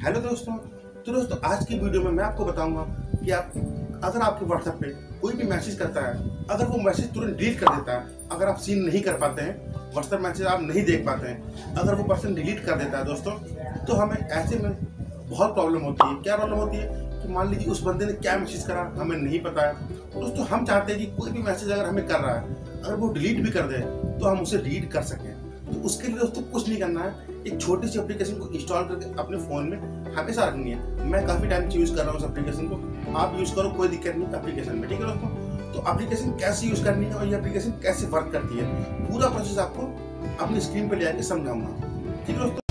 Hello दोस्तों। तो दोस्तों आज की वीडियो में मैं आपको बताऊंगा कि आप अगर आपके व्हाट्सएप पे कोई भी मैसेज करता है, अगर वो मैसेज तुरंत डिलीट कर देता है, अगर आप सीन नहीं कर पाते हैं, व्हाट्सएप मैसेज आप नहीं देख पाते हैं, अगर वो पर्सन डिलीट कर देता है दोस्तों, तो हमें ऐसे में बहुत प्रॉब्लम होती है। क्या प्रॉब्लम होती है कि मान लीजिए उस बंदे ने क्या मैसेज करा हमें नहीं पता है। दोस्तों हम चाहते हैं कि कोई भी मैसेज अगर हमें कर रहा है, अगर वो डिलीट भी कर दे तो हम उसे रीड कर सकें। तो उसके लिए दोस्तों कुछ नहीं करना है, एक छोटी सी एप्लीकेशन को इंस्टॉल करके अपने फ़ोन में हमेशा रखनी है। मैं काफ़ी टाइम से यूज़ कर रहा हूँ उस एप्लीकेशन को, आप यूज़ करो, कोई दिक्कत नहीं एप्लीकेशन में, ठीक है दोस्तों। तो एप्लीकेशन कैसे यूज़ करनी है और ये एप्लीकेशन कैसे वर्क करती है, पूरा प्रोसेस आपको अपनी स्क्रीन पर ले आके समझाऊंगा, ठीक है दोस्तों।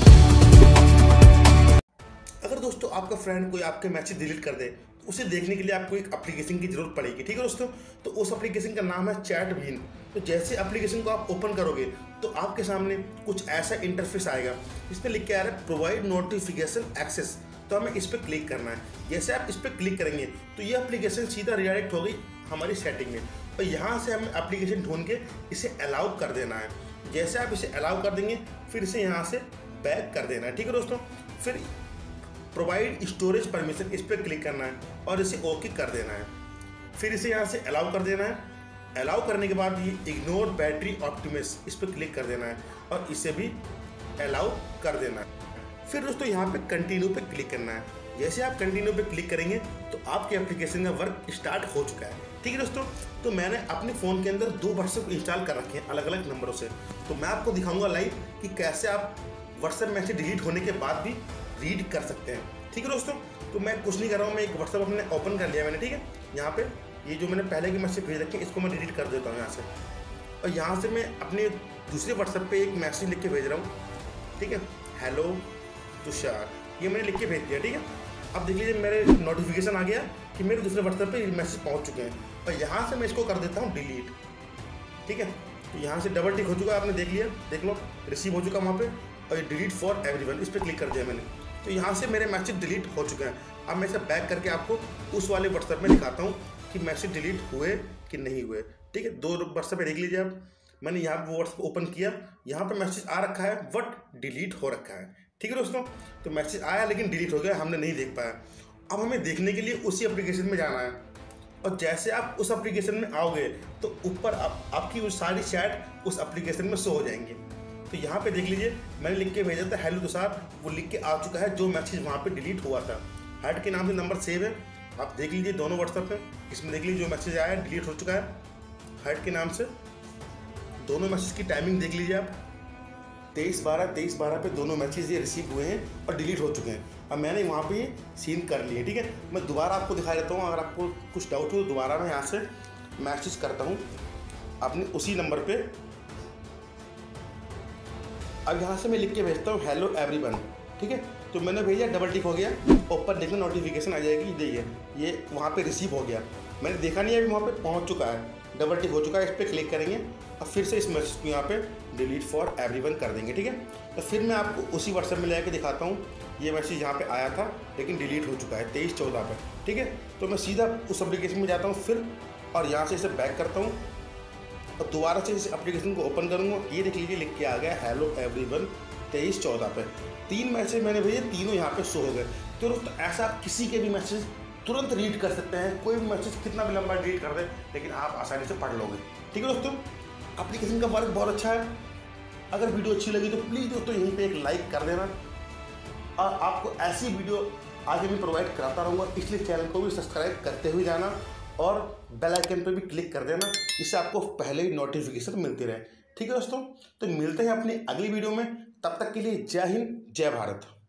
अगर दोस्तों आपका फ्रेंड कोई आपके मैसेज डिलीट कर दे तो उसे देखने के लिए आपको एक एप्लीकेशन की जरूरत पड़ेगी, ठीक है दोस्तों। तो उस एप्लीकेशन का नाम है चैटबीन। तो जैसे एप्लीकेशन को आप ओपन करोगे तो आपके सामने कुछ ऐसा इंटरफेस आएगा, इसमें लिख के आ रहा है प्रोवाइड नोटिफिकेशन एक्सेस। तो हमें इस पर क्लिक करना है। जैसे आप इस पर क्लिक करेंगे तो ये एप्लीकेशन सीधा रिडायरेक्ट हो गई हमारी सेटिंग में, और यहाँ से हमें एप्लीकेशन ढूंढ के इसे अलाउ कर देना है। जैसे आप इसे अलाउ कर देंगे फिर इसे यहाँ से बैक कर देना है, ठीक है दोस्तों। फिर प्रोवाइड स्टोरेज परमिशन इस पर क्लिक करना है और इसे ओके कर देना है। फिर इसे यहाँ से अलाउ कर देना है। अलाउ करने के बाद ये इग्नोर बैटरी ऑप्टिमिस इस पर क्लिक कर देना है और इसे भी अलाउ कर देना है। फिर दोस्तों यहाँ पे कंटिन्यू पे क्लिक करना है। जैसे आप कंटिन्यू पे क्लिक करेंगे तो आपके एप्लीकेशन का वर्क स्टार्ट हो चुका है, ठीक है दोस्तों। तो मैंने अपने फ़ोन के अंदर 2 व्हाट्सएप इंस्टॉल कर रखे हैं अलग अलग नंबरों से। तो मैं आपको दिखाऊंगा लाइव कि कैसे आप व्हाट्सएप मैसेज डिलीट होने के बाद भी रीड कर सकते हैं, ठीक है दोस्तों। तो मैं कुछ नहीं कर रहा हूँ, मैं एक व्हाट्सएप अपने ओपन कर लिया मैंने, ठीक है। यहाँ पे ये जो मैंने पहले के मैसेज भेज रखे हैं इसको मैं डिलीट कर देता हूँ यहाँ से, और यहाँ से मैं अपने दूसरे व्हाट्सएप पे एक मैसेज लिख के भेज रहा हूँ, ठीक है। हेलो तुषार, ये मैंने लिख के भेज दिया, ठीक है। अब देख लीजिए मेरे नोटिफिकेशन आ गया कि मेरे दूसरे व्हाट्सएप पे मैसेज पहुँच चुके हैं, और यहाँ से मैं इसको कर देता हूँ डिलीट, ठीक है। तो यहाँ से डबल टिक हो चुका है, आपने देख लिया, देख लो रिसीव हो चुका वहाँ पे, और ये डिलीट फॉर एवरीवन इस पर क्लिक कर दिया मैंने। तो यहाँ से मेरे मैसेज डिलीट हो चुके हैं। अब मैं इसे बैक करके आपको उस वाले व्हाट्सएप में दिखाता हूँ कि मैसेज डिलीट हुए कि नहीं हुए, ठीक है। 2 व्हाट्सएप पे देख लीजिए आप, मैंने यहाँ पर व्हाट्सएप ओपन किया, यहाँ पर मैसेज आ रखा है बट डिलीट हो रखा है, ठीक है दोस्तों। तो मैसेज आया लेकिन डिलीट हो गया, हमने नहीं देख पाया। अब हमें देखने के लिए उसी एप्लीकेशन में जाना है, और जैसे आप उस एप्लीकेशन में आओगे तो ऊपर आपकी वो सारी चैट उस एप्लीकेशन में शो हो जाएंगी। तो यहाँ पे देख लीजिए मैंने लिख के भेजा था हेलो तुषार, वो लिख के आ चुका है जो मैसेज वहाँ पे डिलीट हुआ था। हेड के नाम से नंबर सेव है, आप देख लीजिए दोनों व्हाट्सएप पे, इसमें देख लीजिए जो मैसेज आया है डिलीट हो चुका है हेड के नाम से। दोनों मैसेज की टाइमिंग देख लीजिए आप, 23/12 पे दोनों मैसेज ये रिसीव हुए हैं और डिलीट हो चुके हैं। अब मैंने वहाँ पे सीन कर लिए, ठीक है। मैं दोबारा आपको दिखा देता हूँ, अगर आपको कुछ डाउट हो तो दोबारा मैं यहाँ से मैसेज करता हूँ अपने उसी नंबर पे। अब यहाँ से मैं लिख के भेजता हूँ हेलो एवरीवन, ठीक है। तो मैंने भेजा, डबल टिक हो गया, ऊपर देखना नोटिफिकेशन आ जाएगी, देखिए ये वहाँ पे रिसीव हो गया। मैंने देखा नहीं है, अभी वहाँ पे पहुँच चुका है, डबल टिक हो चुका है, इस पर क्लिक करेंगे और फिर से इस मैसेज को यहाँ पे डिलीट फॉर एवरीवन कर देंगे, ठीक है। तो फिर मैं आपको उसी व्हाट्सएप में लेकर दिखाता हूँ, ये मैसेज यहाँ पे आया था लेकिन डिलीट हो चुका है 23/14 पर, ठीक है। तो मैं सीधा उस एप्लीकेशन में जाता हूँ फिर, और यहाँ से इसे बैक करता हूँ और दोबारा से इस एप्लीकेशन को ओपन करूँगा। ये देख लीजिए लिख के आ गया हेलो एवरीवन 23/14 पे। 3 मैसेज मैंने भेजे, तीनों यहाँ पे शो हो गए। तो दोस्तों ऐसा आप किसी के भी मैसेज तुरंत रीड कर सकते हैं, कोई भी मैसेज कितना भी लंबा रीड कर दे लेकिन आप आसानी से पढ़ लोगे, ठीक है दोस्तों। एप्लीकेशन का वर्क बहुत अच्छा है। अगर वीडियो अच्छी लगी तो प्लीज़ दोस्तों यहीं पे एक लाइक कर देना, और आपको ऐसी वीडियो आगे भी प्रोवाइड कराता रहूँगा, इसलिए चैनल को भी सब्सक्राइब करते हुए जाना और बेल आइकन पर भी क्लिक कर देना, इससे आपको पहले ही नोटिफिकेशन मिलती रहे, ठीक है दोस्तों। तो मिलते हैं अपनी अगली वीडियो में, तब तक के लिए जय हिंद जय भारत।